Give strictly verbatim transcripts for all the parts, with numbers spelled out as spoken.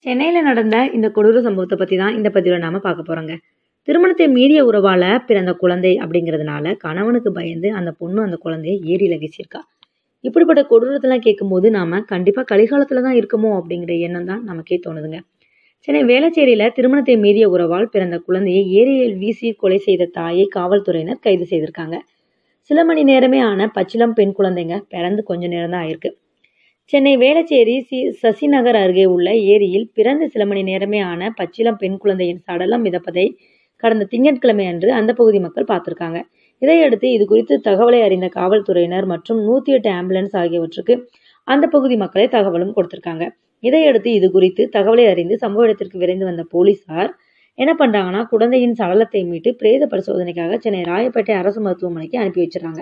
சென்னையில நடந்த இந்த கொடூர சம்பவத்தை பத்தி தான் இந்த பதிவுல நாம பார்க்க போறோங்க. திருமணத்தை மீறிய உறவால பிறந்த குழந்தை அப்படிங்கிறதுனால கணவனுக்கு பயந்து அந்த பொண்ணு அந்த குழந்தைய ஏரியில வீசியிருக்கா. இப்படிப்பட்ட கொடூரத்தெல்லாம் கேட்கும்போது நாம கண்டிப்பா கலிகாலத்துல தான் இருக்கமோ அப்படிங்கிற எண்ணம் தான் நமக்கே தோணுதுங்க. சென்னை வேளச்சேரியில திருமணத்தை மீறிய உறவால் பிறந்த குழந்தையை ஏரியில் வீசி கொலை செய்த தாயை காவல்துறையினர் கைது செய்திருக்காங்க. சில மணி நேரமே ஆன பச்சிளம் பெண் குழந்தைங்க பிறந்து கொஞ்ச நேரம் தான் ஆயிருக்கு. சென்னை வேளச்சேரி சி சசிநகர் அருகே உள்ள ஏரியில் பிறந்து சில மணி நேரமே ஆன பச்சிளம் பெண் குழந்தையின் சடலம் மிதப்பதை கடந்த திங்கட்கிழமை அன்று அந்த பகுதி மக்கள் பார்த்திருக்காங்க. இதையடுத்து இது குறித்து தகவலை அறிந்த காவல்துறையினர் மற்றும் நூத்தி எட்டு ஆம்புலன்ஸ் ஆகியவற்றுக்கு அந்த பகுதி மக்களை தகவலும் கொடுத்திருக்காங்க. இதையடுத்து இது குறித்து தகவலை அறிந்து சம்பவ இடத்திற்கு விரைந்து வந்த போலீசார் என்ன பண்றாங்கன்னா, குழந்தையின் சடலத்தை மீட்டு பிரேத பரிசோதனைக்காக சென்னை ராயப்பேட்டை அரசு மருத்துவமனைக்கு அனுப்பி வச்சிடறாங்க.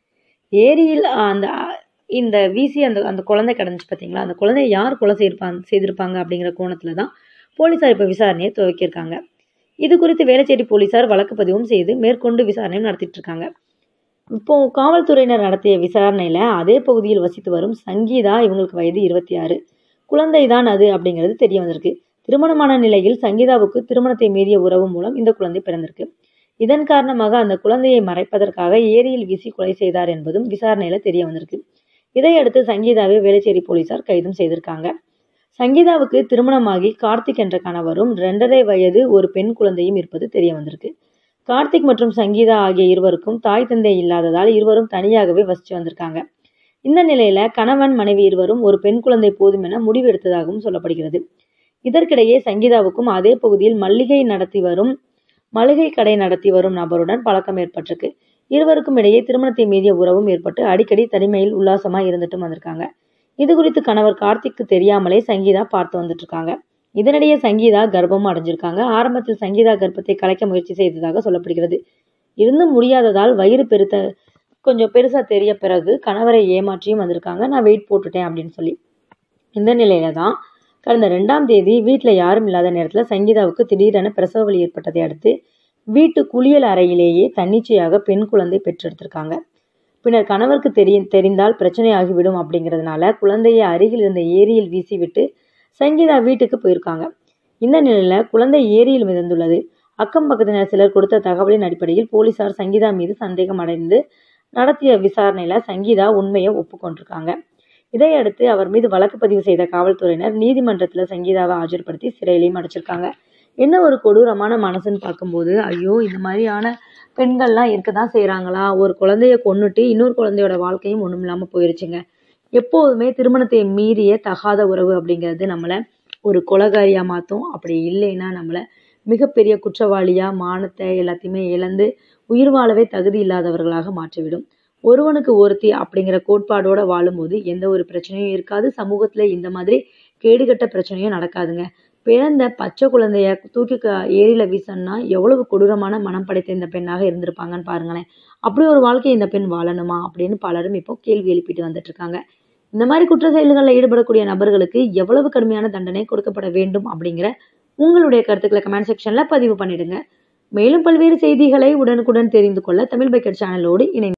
ஏரியில் அந்த இந்த வீசி அந்த அந்த குழந்தை கிடந்துச்சு பார்த்தீங்களா, அந்த குழந்தைய யார் கொலை செய்திருப்பாங்க செய்திருப்பாங்க அப்படிங்கிற கோணத்துல தான் போலீசார் இப்போ விசாரணையை துவக்கியிருக்காங்க. இது குறித்து வேளச்சேரி போலீசார் வழக்கு பதிவும் செய்து மேற்கொண்டு விசாரணையும் நடத்திட்டு இருக்காங்க. இப்போ காவல்துறையினர் நடத்திய விசாரணையில அதே பகுதியில் வசித்து வரும் சங்கீதா, இவங்களுக்கு வயது இருபத்தி ஆறு, குழந்தை தான் அது அப்படிங்கிறது தெரிய வந்திருக்கு. திருமணமான நிலையில் சங்கீதாவுக்கு திருமணத்தை மீறிய உறவு மூலம் இந்த குழந்தை பிறந்திருக்கு. இதன் காரணமாக அந்த குழந்தையை மறைப்பதற்காக ஏரியில் வீசி கொலை செய்தார் என்பதும் விசாரணையில தெரிய வந்திருக்கு. இதையடுத்து சங்கீதாவை வேளச்சேரி போலீசார் கைதும் செய்திருக்காங்க. சங்கீதாவுக்கு திருமணமாகி கார்த்திக் என்ற கணவரும் இரண்டரை வயது ஒரு பெண் குழந்தையும் இருப்பது தெரிய வந்திருக்கு. கார்த்திக் மற்றும் சங்கீதா ஆகிய இருவருக்கும் தாய் தந்தை இல்லாததால் இருவரும் தனியாகவே வசிச்சு வந்திருக்காங்க. இந்த நிலையில கணவன் மனைவி இருவரும் ஒரு பெண் குழந்தை போதும் என முடிவு எடுத்ததாகவும் சொல்லப்படுகிறது. இதற்கிடையே சங்கீதாவுக்கும் அதே பகுதியில் மல்லிகை நடத்தி வரும் மளிகை கடை நடத்தி வரும் நபருடன் பழக்கம் ஏற்பட்டிருக்கு. இருவருக்கும் இடையே திருமணத்தை மீறிய உறவும் ஏற்பட்டு அடிக்கடி தனிமையில் உல்லாசமா இருந்துட்டும் வந்திருக்காங்க. இது குறித்து கணவர் கார்த்திக்கு தெரியாமலே சங்கீதா பார்த்து வந்துட்டு இருக்காங்க. இதனிடையே சங்கீதா கர்ப்பமும் அடைஞ்சிருக்காங்க. ஆரம்பத்தில் சங்கீதா கர்ப்பத்தை கலைக்க முயற்சி செய்ததாக சொல்லப்படுகிறது. இருந்தும் முடியாததால் வயிறு பெருத்த கொஞ்சம் பெருசா தெரிய பிறகு கணவரை ஏமாற்றியும் வந்திருக்காங்க. நான் வெயிட் போட்டுட்டேன் அப்படின்னு சொல்லி. இந்த நிலையில தான் கடந்த ரெண்டாம் தேதி வீட்டில் யாரும் இல்லாத நேரத்தில் சங்கீதாவுக்கு திடீரென பிரசவ வலி ஏற்பட்டதை அடுத்து வீட்டு குளியல் அறையிலேயே தன்னிச்சையாக பெண் குழந்தை பெற்றெடுத்திருக்காங்க. பின்னர் கணவருக்கு தெரிய தெரிந்தால் பிரச்சனையாகிவிடும் அப்படிங்கிறதுனால குழந்தையை அருகில் இருந்த ஏரியில் வீசிவிட்டு சங்கீதா வீட்டுக்கு போயிருக்காங்க. இந்த நிலையில குழந்தை ஏரியில் மிதந்துள்ளது. அக்கம் பக்கத்தினர் சிலர் கொடுத்த தகவலின் அடிப்படையில் போலீசார் சங்கீதா மீது சந்தேகம் அடைந்து நடத்திய விசாரணையில சங்கீதா உண்மையை ஒப்புக்கொண்டிருக்காங்க. இதையடுத்து அவர் மீது வழக்கு பதிவு செய்த காவல்துறையினர் நீதிமன்றத்தில் சங்கீதாவை ஆஜர்படுத்தி சிறையிலையும் அடைச்சிருக்காங்க. என்ன ஒரு கொடூரமான மனசுன்னு பார்க்கும்போது, ஐயோ இந்த மாதிரியான பெண்கள்லாம் இருக்க தான் செய்கிறாங்களா, ஒரு குழந்தைய கொன்னுட்டு இன்னொரு குழந்தையோட வாழ்க்கையும் ஒன்றும் இல்லாமல் போயிருச்சுங்க. எப்போதுமே திருமணத்தை மீறிய தகாத உறவு அப்படிங்கிறது நம்மளை ஒரு கொலைகாரியாக மாற்றும். அப்படி இல்லைன்னா நம்மளை மிகப்பெரிய குற்றவாளியாக மானத்தை எல்லாத்தையுமே இழந்து உயிர் வாழவே தகுதி இல்லாதவர்களாக மாற்றிவிடும். ஒருவனுக்கு ஒருத்தி அப்படிங்கிற கோட்பாடோட வாழும்போது எந்த ஒரு பிரச்சனையும் இருக்காது. சமூகத்துல இந்த மாதிரி கேடுகட்ட பிரச்சனையும் நடக்காதுங்க. பிறந்த பச்சை குழந்தைய தூக்கி ஏரியில வீசன்னா எவ்வளவு கொடூரமான மனம் படைத்த இந்த பெண்ணாக இருந்திருப்பாங்கன்னு பாருங்களேன். அப்படி ஒரு வாழ்க்கையை இந்த பெண் வாழணுமா அப்படின்னு பலரும் இப்போ கேள்வி எழுப்பிட்டு வந்துட்டு இருக்காங்க. இந்த மாதிரி குற்ற செயல்களில் ஈடுபடக்கூடிய நபர்களுக்கு எவ்வளவு கடுமையான தண்டனை கொடுக்கப்பட வேண்டும் அப்படிங்கிற உங்களுடைய கருத்துக்களை கமெண்ட் செக்ஷன்ல பதிவு பண்ணிடுங்க. மேலும் பல்வேறு செய்திகளை உடனுக்குடன் தெரிந்து கொள்ள தமிழ் பக்கெட் சேனலோடு இணை